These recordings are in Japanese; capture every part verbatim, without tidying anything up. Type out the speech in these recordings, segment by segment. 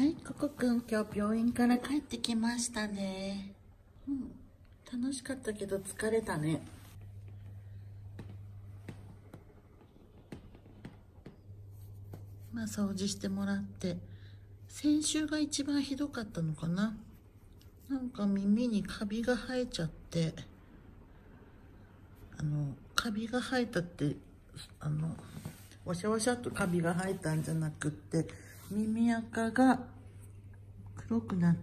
はい、ココくん、今日病院から帰ってきましたね。うん、楽しかったけど疲れたね。まあ掃除してもらって、先週が一番ひどかったのかな。なんか耳にカビが生えちゃって、あの、カビが生えたって、あの、わしゃわしゃっとカビが生えたんじゃなくって、耳垢が黒くなって、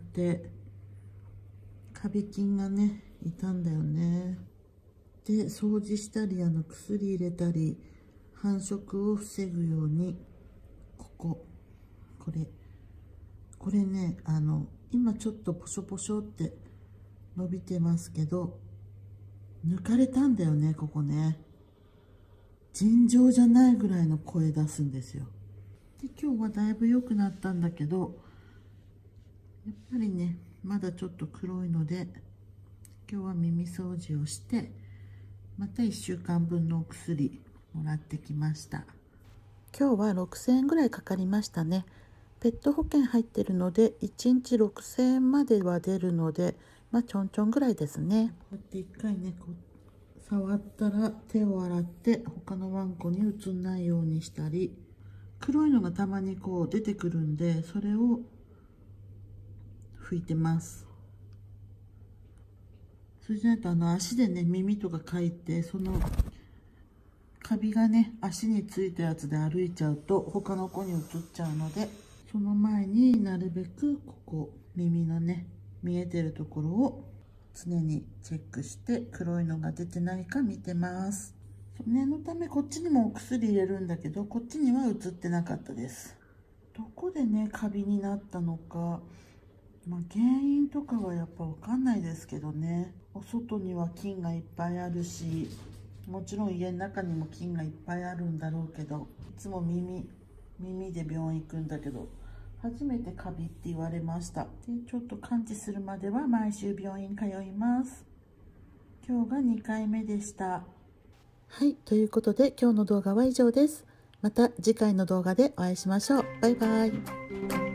カビ菌がね、いたんだよね。で、掃除したり、あの、薬入れたり、繁殖を防ぐように、ここ、これ、これね、あの、今ちょっとポショポショって伸びてますけど、抜かれたんだよね、ここね。尋常じゃないぐらいの声出すんですよ。で、今日はだいぶ良くなったんだけど、やっぱりね、まだちょっと黒いので、今日は耳掃除をして、またいっしゅうかんぶんのお薬もらってきました。今日はろくせんえんぐらいかかりましたね。ペット保険入ってるので、いちにちろくせんえんまでは出るので、まあちょんちょんぐらいですね。こうやって一回ね、こう触ったら手を洗って他のワンコに移んないようにしたり、黒いのがたまにこう出てくるんで、それを拭いてます。それじゃないとあの足でね、耳とかかいて、そのカビがね、足についたやつで歩いちゃうと他の子に移っちゃうので、その前になるべくここ耳のね、見えてるところを常にチェックして黒いのが出てないか見てます。念のためこっちにもお薬入れるんだけど、こっちには移ってなかったです。どこでね、カビになったのか、まあ、原因とかはやっぱ分かんないですけどね。お外には菌がいっぱいあるし、もちろん家の中にも菌がいっぱいあるんだろうけど、いつも耳耳で病院行くんだけど、初めてカビって言われました。で、ちょっと完治するまでは毎週病院通います。今日がにかいめでした。はい、ということで今日の動画は以上です。また次回の動画でお会いしましょう。バイバイ。